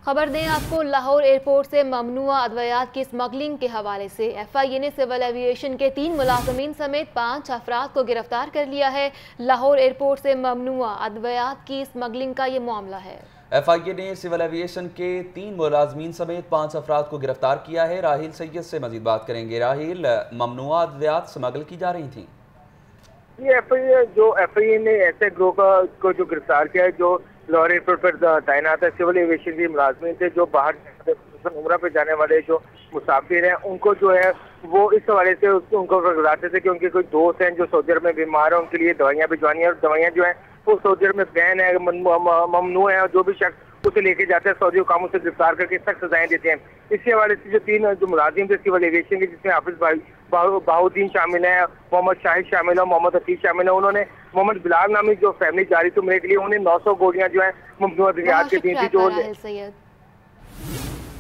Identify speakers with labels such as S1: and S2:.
S1: खबर दें आपको लाहौर एयरपोर्ट से ममनुआ अद्वियात की स्मगलिंग के हवाले से FIA ने सिविल एविएशन के 3 मुलाजमीन समेत 5 अफराद को गिरफ्तार कर लिया है। लाहौर एयरपोर्ट से ममनुआ अद्वियात की स्मगलिंग का ये मामला है।
S2: FIA ने सिविल एविएशन के 3 मुलाजमीन समेत 5 अफराद को गिरफ्तार किया है। राहिल सैयद से मजीद बात करेंगे। राहिल, ममनुआ अद्वियात स्मगल की जा रही थी।
S3: ये FIA ने ऐसे ग्रोह को जो गिरफ्तार किया है, जो लाहौर एयरपोर्ट पर तैनात है, सिविल एविएशन के मुलाजमीन थे, जो बाहर उम्रा पे जाने वाले जो मुसाफिर हैं, उनको जो है वो इस हवाले से उनको बताते थे कि उनके कोई दोस्त हैं जो सऊदी अरब में बीमार हैं, उनके लिए दवाइयाँ भिजवानी है, और दवाइयाँ जो हैं वो सऊदी अरब में बैन है, ममनू है, और जो भी शख्स उसे लेके जाते हैं सऊदी हुकाम से गिरफ्तार करके सख्त सजाएं देते हैं। इसी हवाले से जो 3 जो मुलाजिम थे सिविल एविएशन के, जिसमें हाफिज बाहुद्दीन शामिल है, मोहम्मद शाहिद शामिल है, मोहम्मद हफीज शामिल है, उन्होंने मोहम्मद बिलाल नामी जो फैमिली जा रही थी उम्र के लिए, उन्हें 900 गोलियां जो है ममनू अद्वियात के दी थी। जो